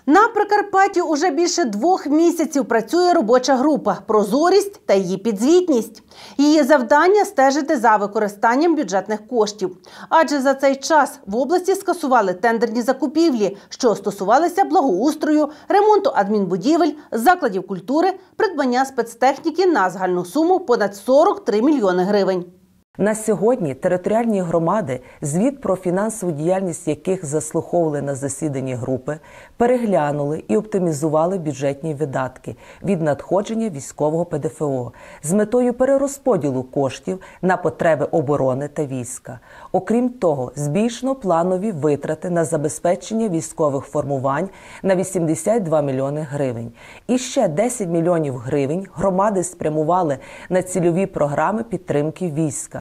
На Прикарпатті уже більше 2 місяців працює робоча група «Прозорість та її підзвітність». Її завдання – стежити за використанням бюджетних коштів. Адже за цей час в області скасували тендерні закупівлі, що стосувалися благоустрою, ремонту адмінбудівель, закладів культури, придбання спецтехніки на загальну суму понад 43 мільйони гривень. На сьогодні територіальні громади, звіт про фінансову діяльність яких заслуховували на засіданні групи, переглянули і оптимізували бюджетні видатки від надходження військового ПДФО з метою перерозподілу коштів на потреби оборони та війська. Окрім того, збільшено планові витрати на забезпечення військових формувань на 82 мільйони гривень. І ще 10 мільйонів гривень громади спрямували на цільові програми підтримки війська.